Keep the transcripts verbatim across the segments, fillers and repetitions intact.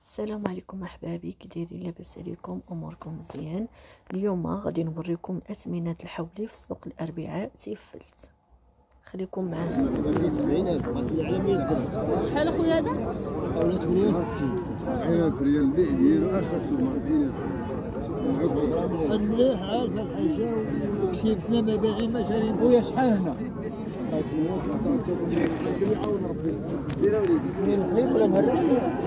السلام عليكم احبابي، كي دايرين؟ لاباس عليكم؟ اموركم مزيان؟ اليوم غادي نوريكم اثمنه الحولي في سوق الاربعاء تيفلت. خليكم معنا. سبعين ألف قضي على مية درهم. شحال اخويا هذا؟ طاولة ثمانية وستين. سبعين ألف ريال البيع ديالو ارخص من أربعين ألف. المليح عارفة الحاجة وكسبتنا ما باغيين ما شارين. خويا شحال هنا؟ ثمانية وستين. يعاون ربي. ديرها وليدي. سنين الحليب ولا مهرش؟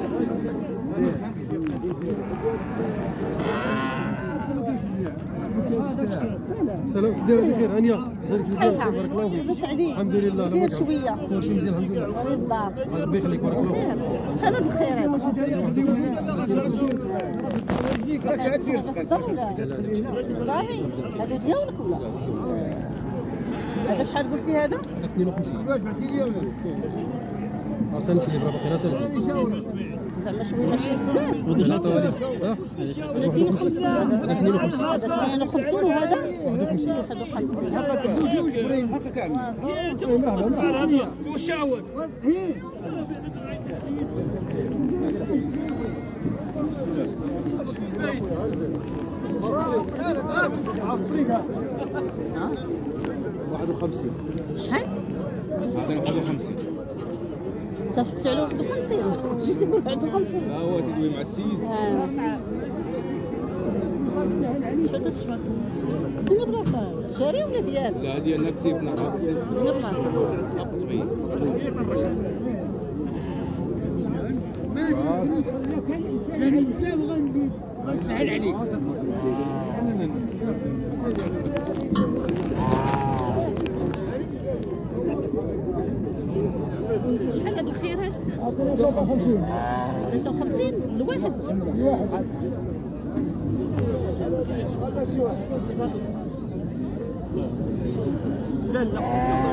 سلام، كي دايره بخير؟ هانيه جالك مزيان؟ بارك الله فيك. لاباس عليك؟ الحمد لله. دير شويه كلشي مزيان الحمد لله. ولي الدار ربي يخليك، بارك الله فيك. شحال هذا الخير هذا؟ راك دير سقط. صافي هادو ديالك ولا؟ هذا شحال قلتي هذا؟ هذاك اثنين وخمسين. واش بعتي لي ولا؟ راسل الحليب راه باقي راسل الحليب. زعما شويه ماشي بزاف. غادي نعطيوها لك. ها؟ اثنين وخمسين هذاك اثنين وخمسين. هذا اثنين وخمسين وهذا واحد وخمسين. واحد وخمسين. هكا كامل. مرحبا. وشاور واحد وخمسين. شحال؟ عطينا واحد وخمسين. اتفقتوا على واحد وخمسين. جيت تقول واحد وخمسين. ها هو تدوي مع السيد. شنو تشبك؟ فين بلاصه؟ شاري ولا ديال؟ لا ديالنا كسبنا راه كسب. فين بلاصه؟ طبيعي. يعني بزاف غنزيد غنسهل عليك. شحال هذا الخير هذا؟ ثلاثة وخمسين. ثلاثة وخمسين الواحد. الواحد. لا لا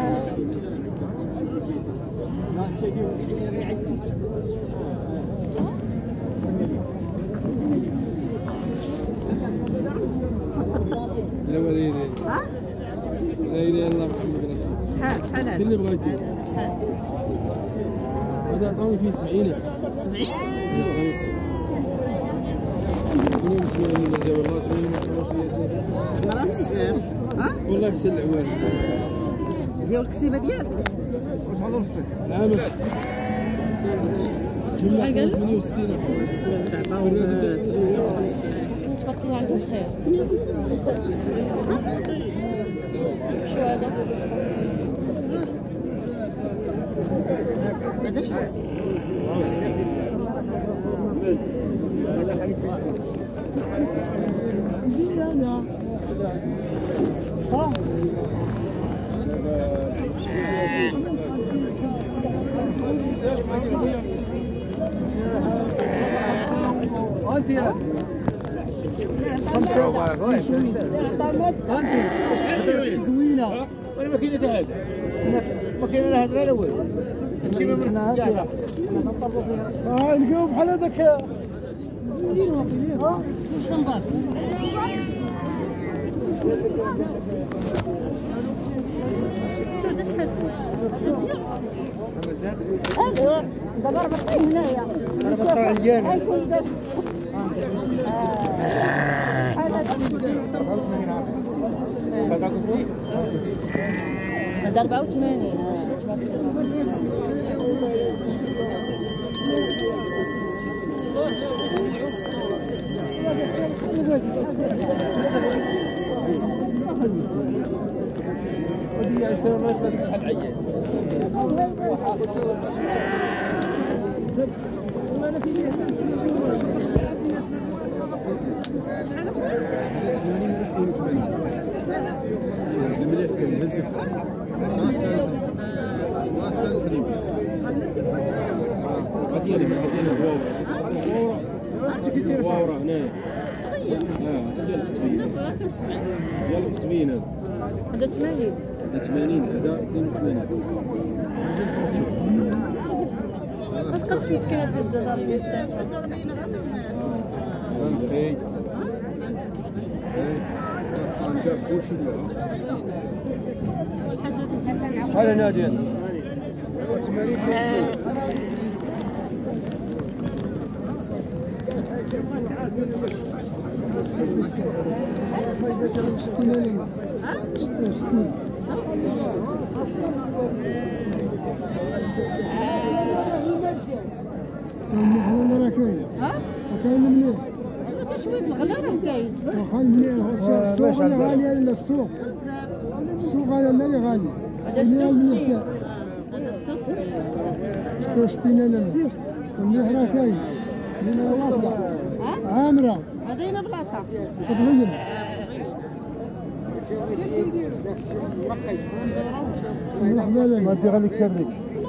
لا وليدي. ها؟ لا اله الا الله محمد رسول الله. شحال شحال هذا؟ اللي بغيتي. شحال؟ هذا عطاوني فيه سبعين. سبعين؟ غير السبعين. ثمانية وثمانين جا والله ثمانية وعشرين. راه بزاف. ها؟ والله حسن العوان. ديال الكسيبه ديالك؟ واش حضرتك؟ عام شحال قال لك؟ ثمانية وستين. تعطاو ثمانية وخمسين. تبارك الله عنده الخير. شو هذا؟ هذا شحال؟ انت يا خمسة انت زوينة وانا ما كاين حتى هذا ما كاين لا هذا لا والو نمشي من الرجاله اه نلقاو بحال هذاك ها واش نبغى؟ هذا شحال؟ ايوا دابا ربطيه هنايا. ربطوا عيانه. غيكون دابا شحال هذا؟ هذا أربعة وثمانين. ودي عشرة ما شبه بحال عيان. مليح كاين بزاف. واصل الحليب. ديالي ديالي هو هو راه هنايا. اه ديال القطبين. ديال القطبين هذا. هذا ثمانين. هذا ثمانين هذا اثنين وثمانين. بزاف فرشو. ما تقدش مسكينه تهز دار الميتين. غنقي. كلشي شحال هنا ديال مليح هذا راه كاين. ها؟ كاين مليح. ايوا تشويه الغلا راه كاين. واخا مليح السوق اللي غالي على السوق. السوق هذا اللي غالي. هذا ستة وستين. هذا ستة وستين. ستة وستين لا لا. مليح راه كاين. هنا واحدة. عامرة. هذا هنا بلاصة. تتغير. مرحبا لك. ما تدير غادي كتاب لك.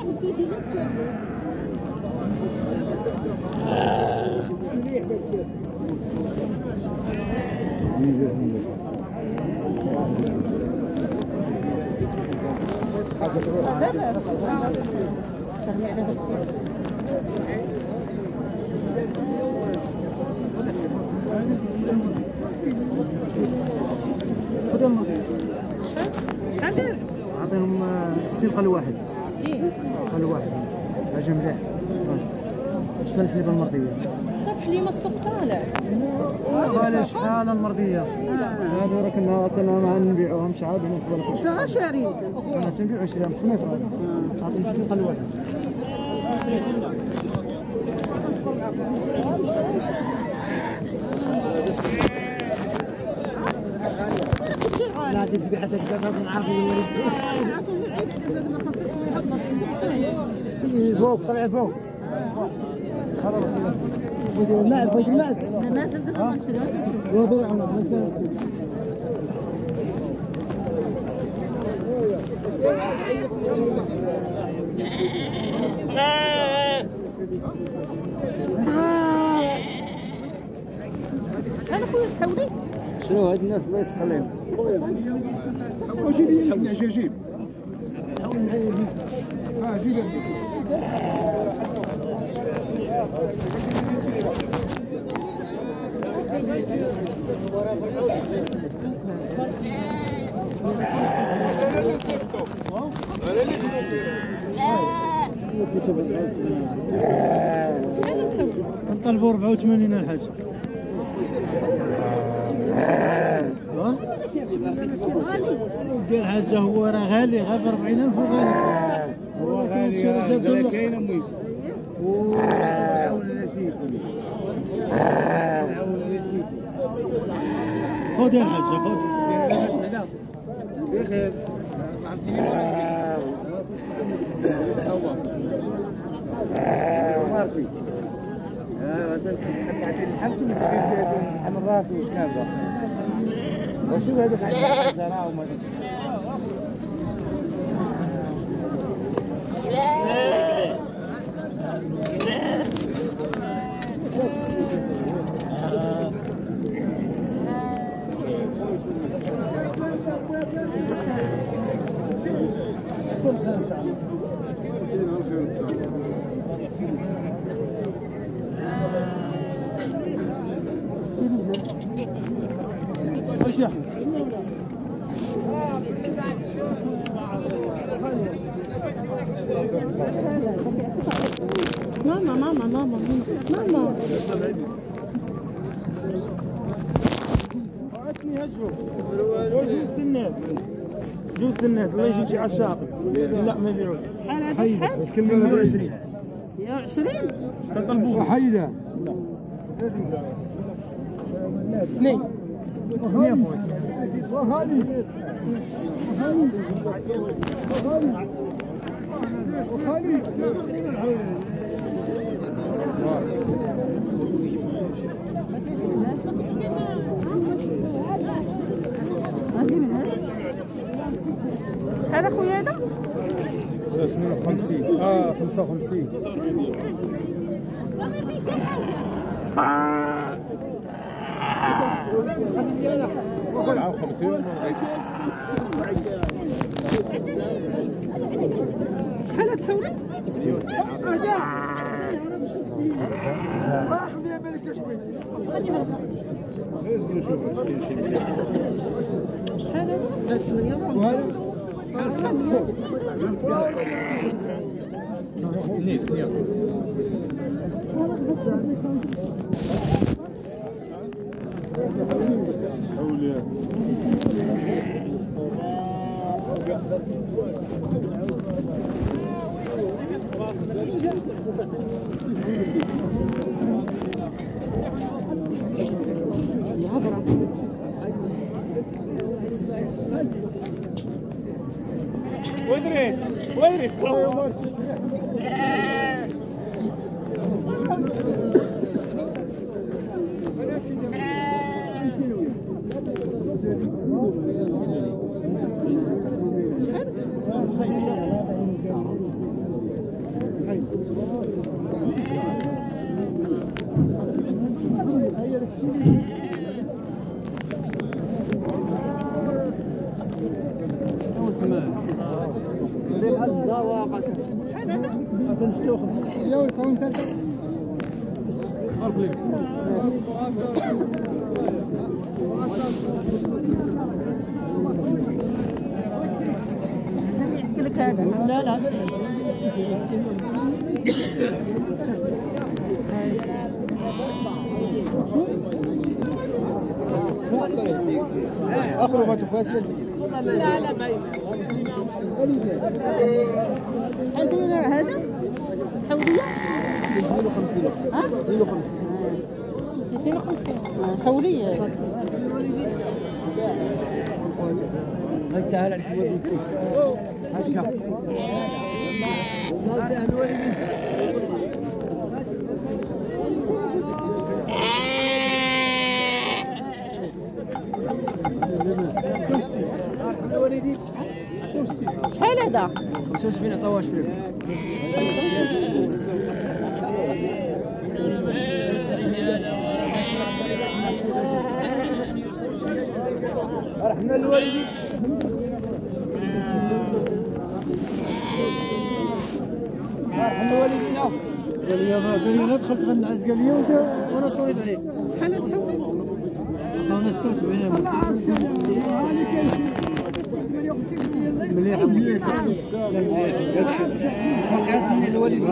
خذ المرضي. شحال داير؟ عطيهم ستين قل واحد. ستين قل واحد. حاجة مليح. شنو الحليبة المرضية؟ صاب حليمة السوق طالع. غالي شحال المرضية؟ هذه راه كنا كنا ما نبيعوهم شحال هنا قبل كل انت غير شاري انت. انا تنبيعو شريها بخميس راه. عطيني ستين قل واحد. لا تبي حتى كذا نعرف فوق طلع فوق بيت الماس بيت الماس الماس انت ما تشري وضع على انا خويا حولي شنو هاد الناس الله يسخليهم واش يبي لك جاجيب ها جيب نطلبوا أربعة وثمانين الحاج دير حاجه هو راه غالي غير ب أربعين ألف وغالي هو غالي راه كاين اميت ولا شيتي ولا شيتي خذ يا الحاج خذ لاباس هنا بخير عرفتيني مارشي ها مثلا كنت الحمد لله حمل راسي واش كان وشوف هذوك الجزراء وما اشياء ماما ماما ماما ماما عطني هجو جوج سنات جوج سنات الله يجي شي عشاق لا ما يبيعوش شحال هذا شحال؟ الكلمه مية وعشرين مية وعشرين تطلبوه حيده اثنين اثنين وخالي وخالي شحال اخويا هذا؟ اثنين وخمسين اه خمسة وخمسين سبعة وخمسين شحال هاد حولي؟ ما خليها بالك شوي شحال هذا؟ ثمانية وخمسين وادريس وادريس لا لا اخرج ما تفاسد لا لا باين عندنا هذا حولية اثنين وخمسين ها اثنين وخمسين اثنين وخمسين حولية هاي سهل عليك الوالد فيك هاي شهر شحال هذا؟ خمسة وسبعين عطاوها عشرين رحنا الوالدين رحنا الوالدين قال لي قال لي انا دخلت غنعس قال لي وانا صوريت عليه شحال الحول؟ عطاونا ستة وسبعين مليح مليح لا مليح قياسني الوالدين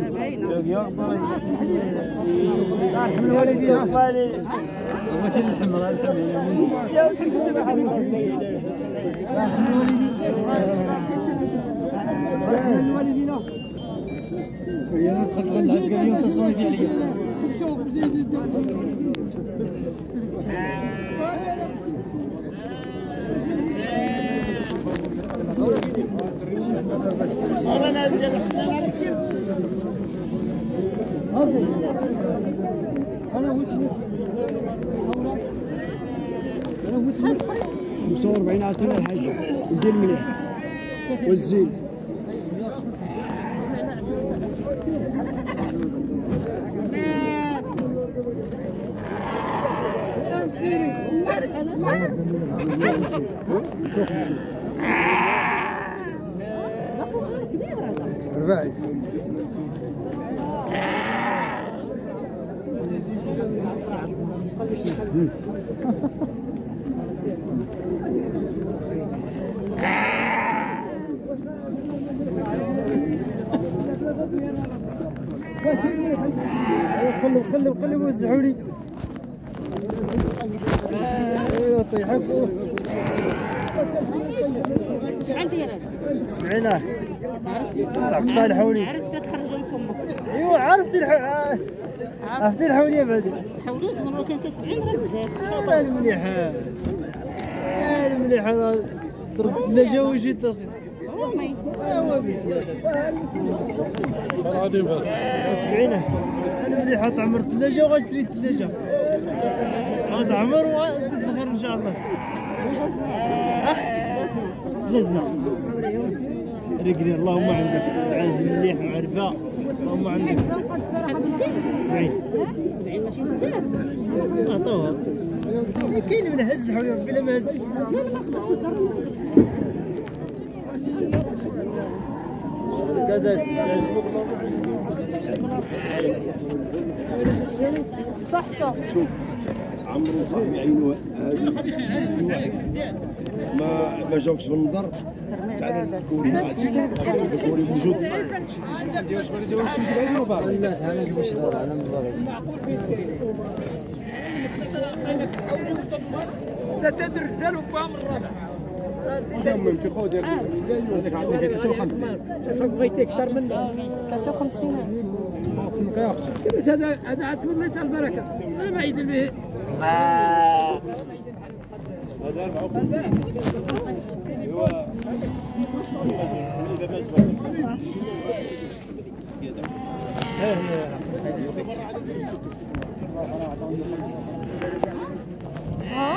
رحم الوالدين بغيت الحمراء الحمراء رحم الوالدين انا دخلت غنعس قال لي انت صوريتي عليا خمسة وأربعين عطينا الحاج ندير مليح والزين رباعي قلب قلب قلب وزعوا لي ايوا طيحوا شحال داير هذا؟ سمعيناه قطع الحولي عرفت كتخرجوا من فمك ايوا عرفت الح... عرفتي الحوليه بعد حولي زمن لو كان كسبعين غير مزيان لا المليح لا المليح هذا ضرب الثلاجه وجيت امي ايوا غادي نفرق سبعينه انا مليح تعمر الثلاجه وغتشري الثلاجه غتعمر وتدخل ان شاء الله ززنا رجلي اللهم عندك عارف مليح معرفه اللهم عندك شحال قلتي؟ سبعين سبعين ماشي بزاف عطوها كاين من هز الحوليه ربي لا ما هز لا لا ما خداش كذلك صحته شوف عمرو صاحبي عينه واحد ما ما جاوكش بالنظر تاع الكوري الكوري موجود لا انا باش انا ما باغيش تدرج جالو بها من راسك. ممكن خذ هذاك عندنا فيه ثلاثة وخمسين. بغيتي اكثر من ثلاثة وخمسين. فيك يا اختي. هذا هذا عاد وليت البركه. انا ما يدير به. هذا أربعة وخمسين. ها؟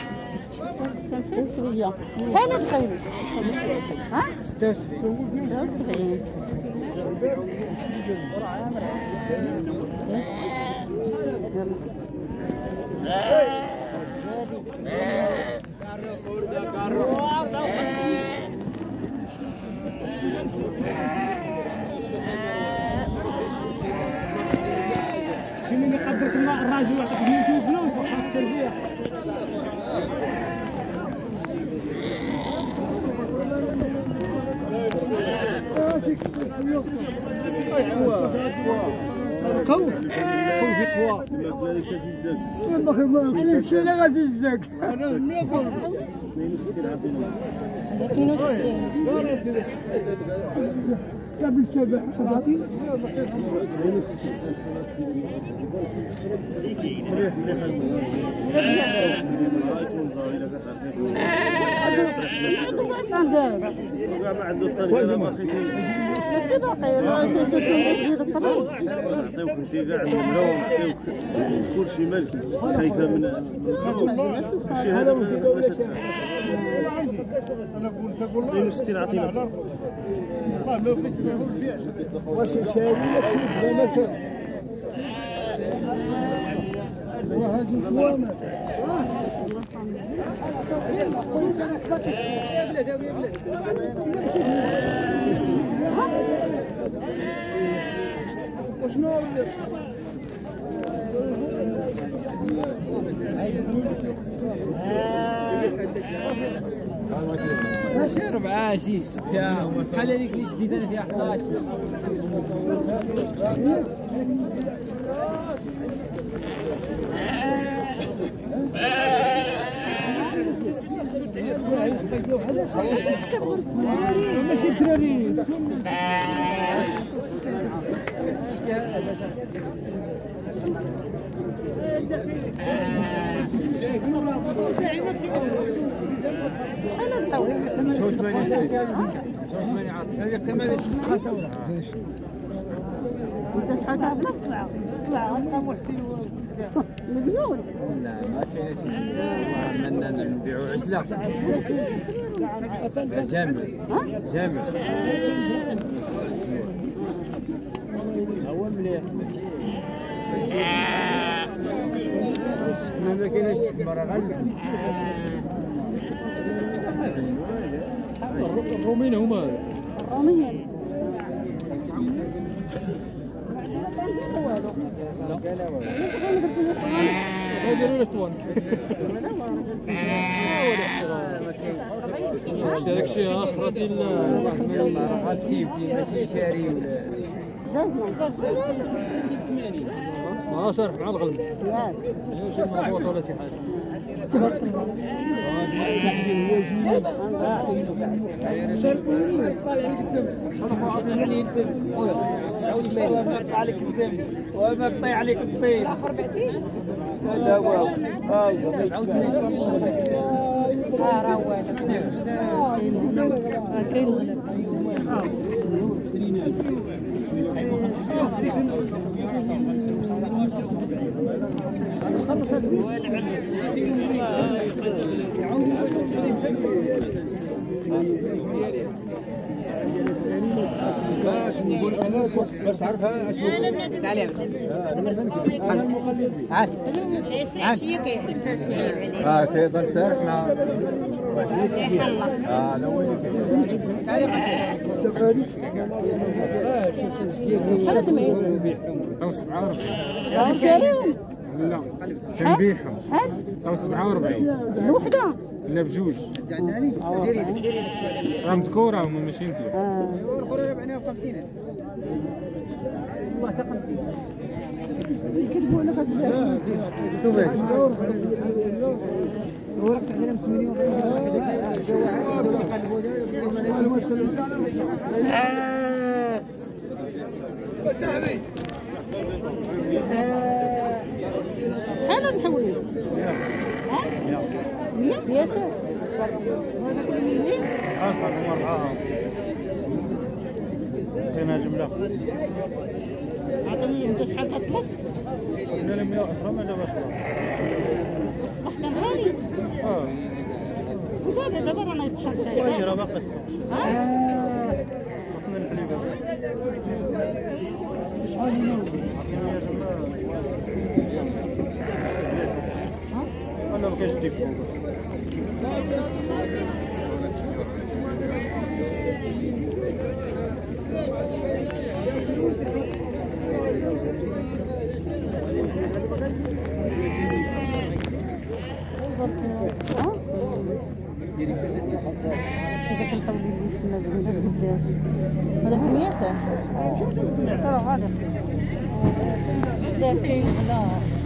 شوية. أنا دخيل. ها؟ ستة وسبعين. ستة وسبعين. شي من يقدرك الراجل يعطيك ميتين فلوس وخاصك تسلفيها. كون كون في طوا والله ما شي لا غادي الزاك انا ناكل اثنين وستين. قبل سبع ساعات ما عنده الطريقه ما خيتي ماشي باقي راه تزيد الطريق. نعطيوك انت كاع الملون نعطيوك كلشي ملكي خايفه من الخبر شي هذا باش انا قلت اقول اثنين وستين عطينا والله ما بغيت نقول فيها واش شاري لك شي راه هذه الكوامات وشنو ماشي ربعة شي ستة بحال هذيك اللي شديت انا فيها حداش. ماشي الدراري. شو ثمانية وعشرين شو ثمانية عاطل هذه ثمانية انت شحال تعطيك؟ طلع طلع ارقام محسن مليون. لا ما كاينش عملنا نبيعوا عزلة جامع جامع هو مليح ما كاينش مرة غلب. الرومين هما روميين. يديروا لك طوان. هذاك الشيء اخر ديال المعرفة سيفتي ماشي شاري ولا ما صرف مع الغلب. شي مضبوط ولا شي حاجه. مقطع عليك الدم ومقطع عليك الطين. لا واو هاي اه راه كاين الغلب. باش نقول انا باش تعرفها اش تعالي عاد اه تيضل سارح مع اه الاول شحال تميز؟ تو سبعة وأربعين. شاريهم؟ لا تنبيعهم تو سبعة وأربعين. الوحدة؟ لا بجوج. راه مذكورة هما ماشي انت. الخروج أربعمية وخمسين والله حتى خمسين كيدفعوا لنا خاص بها شوف هذا الورق عندنا خمس مليون جا واحد شحال نحولوا مية مية كاينه جمله عطيني انت شحال كتطلب قلنا لهم مية وعشرة ما جابش الصباح كان غالي اه ودابا دابا رانا يتشرب شي والله راه باقي السوق خصنا الحليب شحال منهم انا ما كاينش ديفو هذا بمية ترى غالي بزاف كاين لا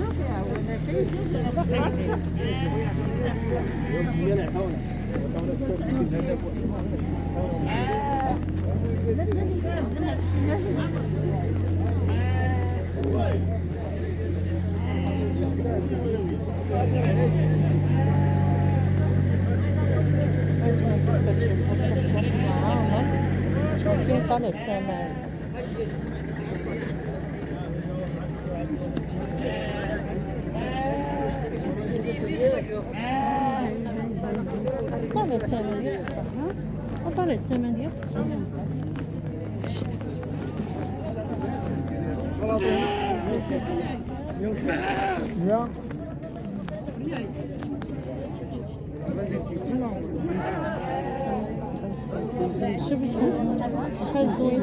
كاين طالع الثمن طالع الثمن ديال الصح ها طالع الثمن ديال الصح شوفي شحال شحال زوين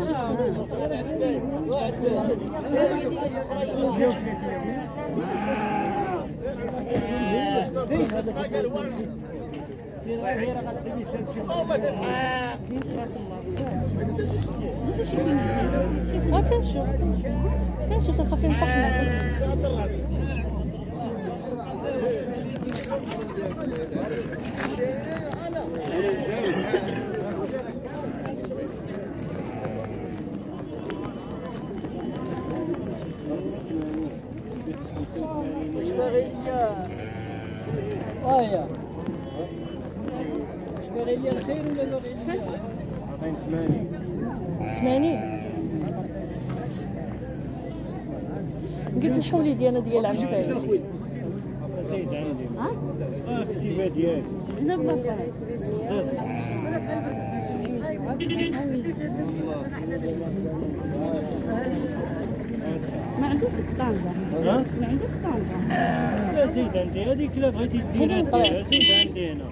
ما كنشوف كنشوف خافين نطحنا آية واش باغي ليا الخير ولا باغي ليا؟ عطيني ثمانين ثمانين قد الحولي ديالنا ديال عم باي زيد عندي اه كتيبه ديالي لا بلا خصاص ما عندوش الطنجة ها ما عندوش الطنجة لا زيد عندي هذيك لا بغيتي ديرها ديرها زيد عندي هنا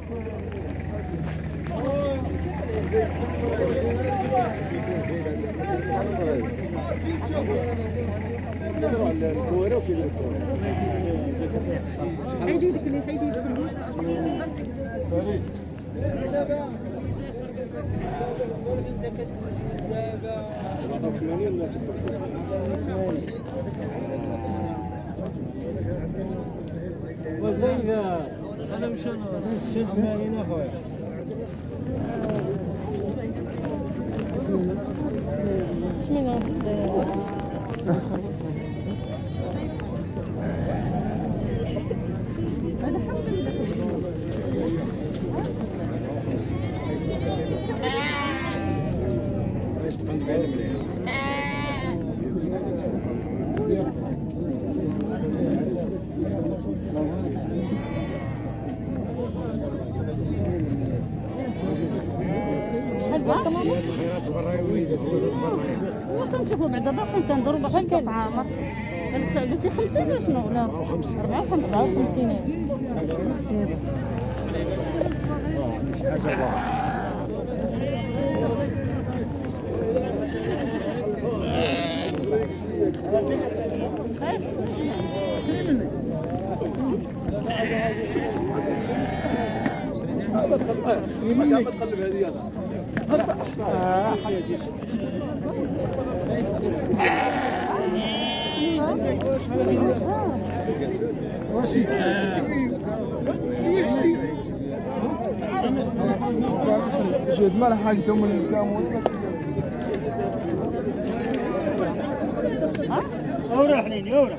حيدي ديك اللي حيدي ديك وزيدا انا مش شد ثمانين اخويا ثمانين بزاف شحال قال ماما؟ هو كنشوفو بعدا باقي كنضرب باقي السوق عامر قلتي خمسين ولا شنو؟ لا أربعة وخمسين أربعة وخمسين ما تقلب هذه جد ما لحقتهم من الكامل. اورا حنيني اورا.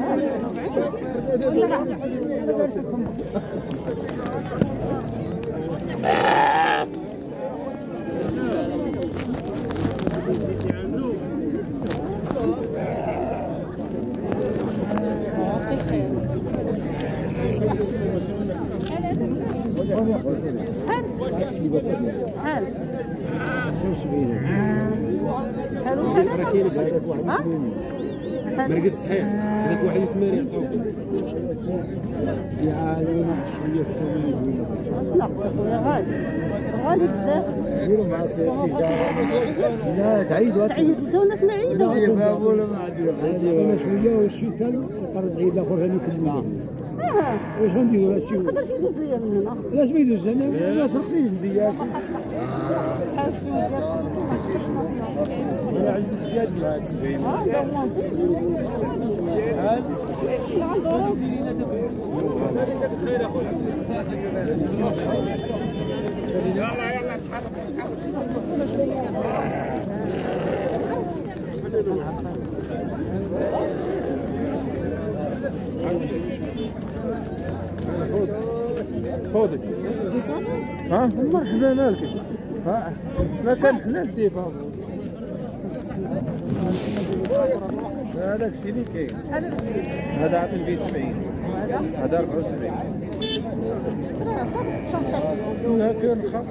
شحال؟ خمسة وسبعين. حلو راه هذاك واحد وثمانين. مرقد صحيح هذاك واحد وثمانين عطوك. يا عالم ناقص شويه ثمانين. واش ناقص اخويا غالي غالي بزاف. ديروا معاك لا تعيدوا تعيد انت والناس ما عيدوا. لا ولا ما عندي انا شويه والشيطان قرب عيد الاخر هذا يكلموا. واش غنديروا هادشي؟ ما تقدرش يدوز ليا من هنا. علاش ما يدوز انا ما سرقتيش بدياتي. حاسين ديالك انا عندي ديالي هاد سبعين. اه لا ما يلا يلا تحرك خذي ها مرحبا مالك ها ما كان حلال ديفا هذاك الشيء اللي كاين هذا عاطل فيه سبعين هذا أربعة وسبعين لا كان خا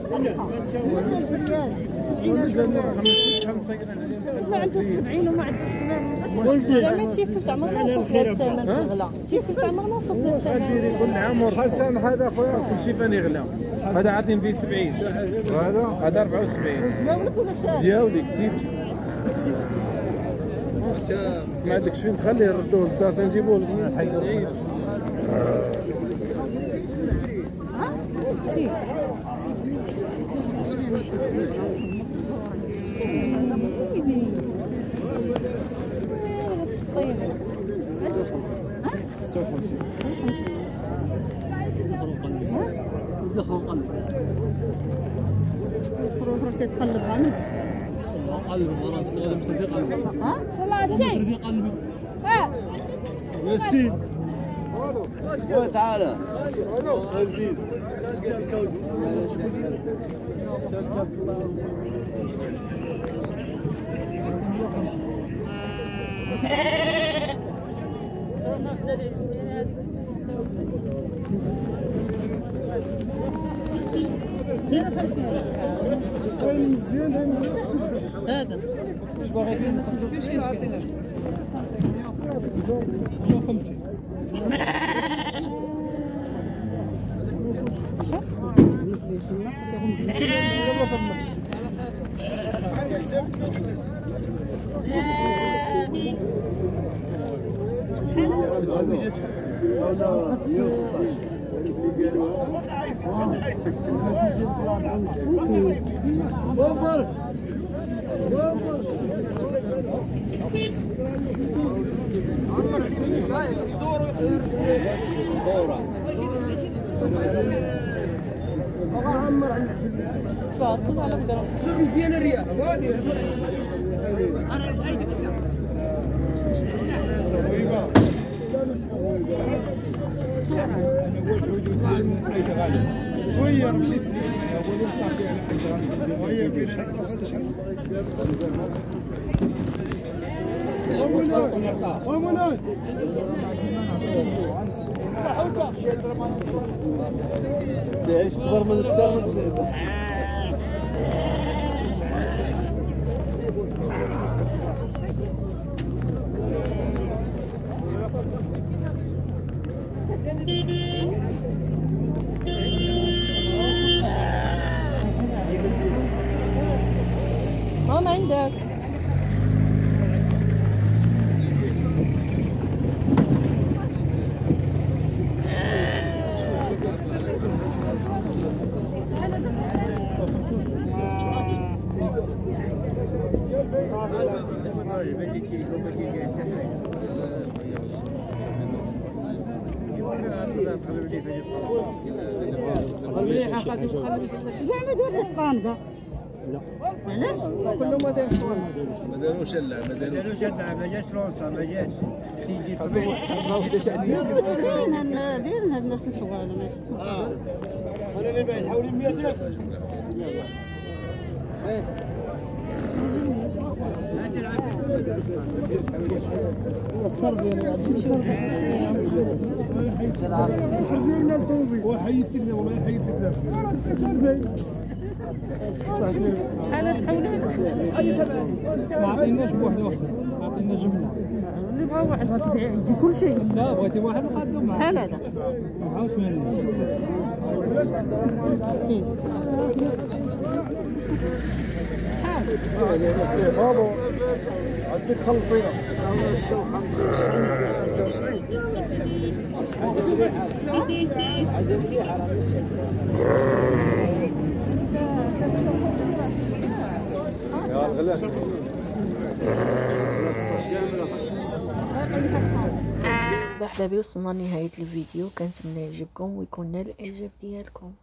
ما عنده سبعين وما عندوش زعما تيفلت عمرنا وصلت للثمن في الغلا تيفلت عمرنا وصلت للثمن كل عام ورخصان هذا خويا كل شيء فاني غلا هذا عاطين فيه سبعين وهذا هذا أربعة وسبعين ديالك ولا شاد؟ ديالك سيبتي ما عندكش فين تخليه ردوه للدار تنجيبوه للحي العيد ستة وخمسين زخم قلب الفروض كتقلب عنك قلب راسك غادي مصرفي قلبي ها؟ مصرفي قلبي ياسين تعالى عزيز هذا واش باغي ما سمعتوش ايش قال مية وخمسين وفر تبارك على مقرب مزيان الرياح شويه مشيت شويه ومنى تعيش كبر من الكتاب ماما عندك طيب اللي كيقول ما كيقول حتى حاجه مليحه خاطر تقلب كاع ما دارش الطانقه. لا علاش؟ كلهم ما دايرش ما داروش لا ما داروش لا ما جاش لونسا ما جاش تيجي دايرينها دايرينها الناس الحواله. اه انا اللي باين حوالي مية درهم. خرجوا لنا الطوبي وحيد كذا والله حيد كذا شحال الحولات؟ ما عطيناش بوحده واحده عطينا جمله اللي بغا واحد يجي كل شيء. لا بغيتي واحد نقدم معاه شحال هذا؟ أربعة وثمانين بابا عندك خلصينا خمسة وعشرين خمسة وعشرين يا الغلاف بحبابي وصلنا لنهاية الفيديو، كنتمنى يعجبكم ويكون نال الاعجاب ديالكم.